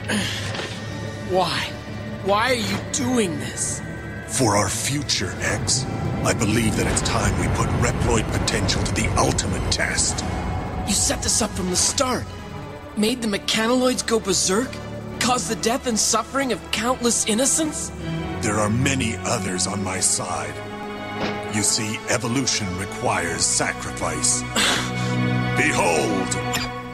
Why? Why are you doing this? For our future, X. I believe that it's time we put Reploid potential to the ultimate test. You set this up from the start. Made the mechanoloids go berserk? Caused the death and suffering of countless innocents? There are many others on my side. You see, evolution requires sacrifice. Behold!